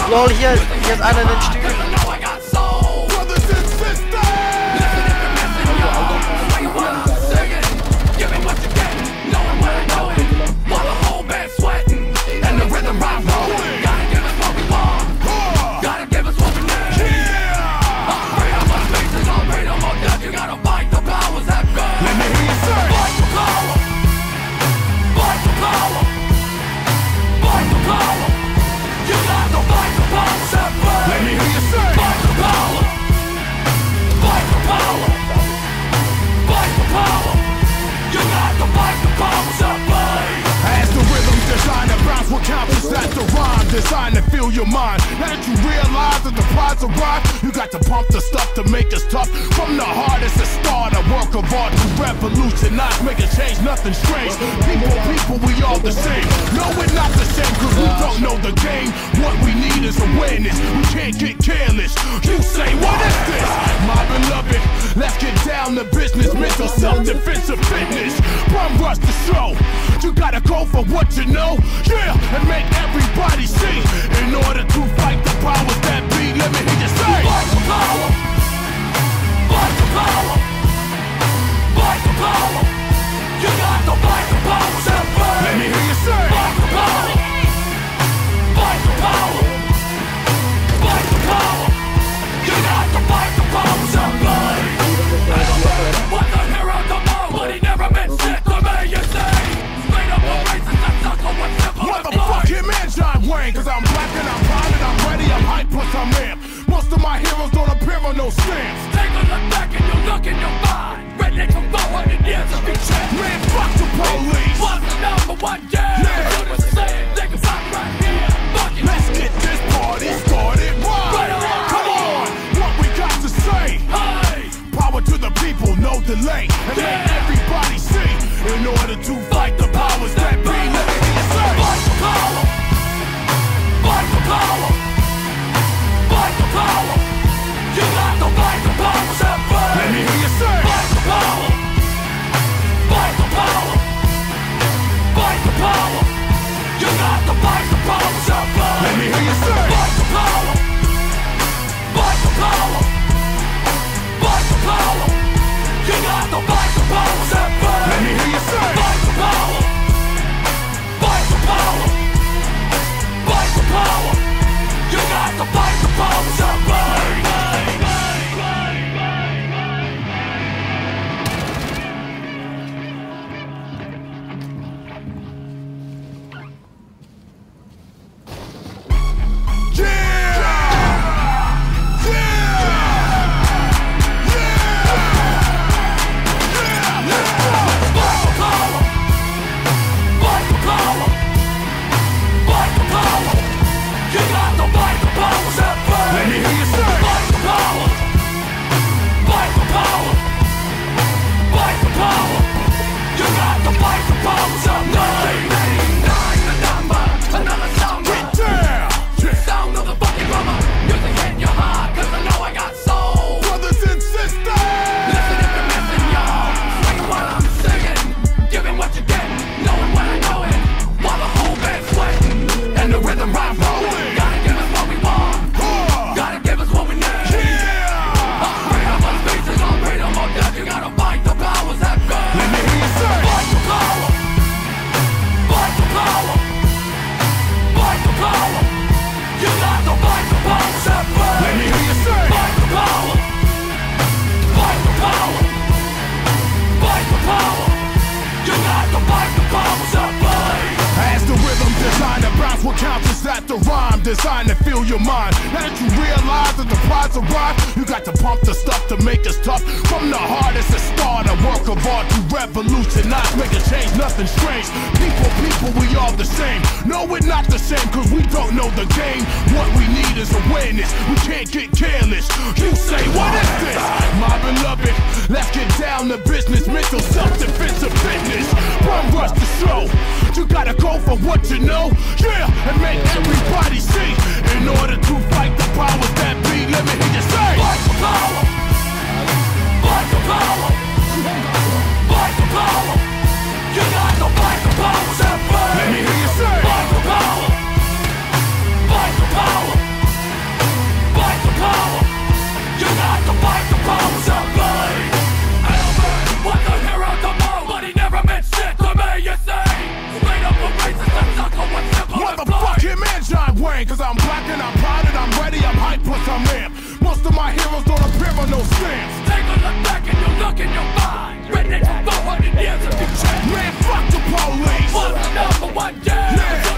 Lol, hier ist einer in den Stühlen. Designed to fill your mind. Now that you realize that the prize arrived, you got to pump the stuff to make us tough. From the hardest to start, a work of art to revolutionize, make a change, nothing strange. People, we all the same. No, we're not the same, cause we don't know the game. What we need is awareness. We can't get careless. You say, what is this? My beloved, let's get down to business. Mental self-defense of fitness. Run rush the show. You gotta go for what you know. Yeah, and make everybody see. In order to fight the powers that be, let me hear you say, fight for power, fight for power, fight for power. You got to fight for power, let me hear you say, fight for power, fight for power, fight for power. You got to fight for power, what the hero come on, but he never meant shit to me, you say. Straight up a racist, that's not so much simple. Motherfuck him and John Wayne, cause I'm black and I'm proud and I'm ready, I'm hype plus I'm amped. Most of my heroes don't appear on no stamps. Take a look back and you look in your mind. Redneck from 400 years of betrayal. Man, fuck the police. What's the number one gang? Yeah. Do the same, they can find right here. Fuck it. Let's get this party started right on. Come on, what we got to say? Hey, power to the people, no delay. And make everybody see. In order to fight the powers that be, let me hear you say, fight for power, fight for power, fight for power. You got to fight for power, let me hear you say, fight for power, fight for power, fight for power. You got to fight for power, let me hear you say, fight for power, fight for power, fight for power. You got to fight for power, let me hear you say, fight for power, fight for power, fight for power. You got to fight for power, designed to fill your mind. Now that you realize that the prize arrived, you got to pump the stuff to make us tough. From the hardest to start, a work of art to revolutionize, make a change, nothing strange. People, we all the same. No, we're not the same, cause we don't know the game. What we need is awareness. We can't get careless. You say, what is this? My beloved, let's get down to business. Mental self-defense of fitness. Run rush the show. You gotta go for what you know. Yeah, and make everybody see. In order to fight the powers that be, let me hear you say, fight for power, fight for power, fight for power. You got to fight for power, let me hear you say, fight for power, fight for power, wang, cause I'm black and I'm proud and I'm ready, I'm hype plus I'm in. Most of my heroes don't appear on no stamps. Take a look back and you look in your mind. Redneck for 400 years of you change. Man, fuck the police. What's the number one game? Yeah.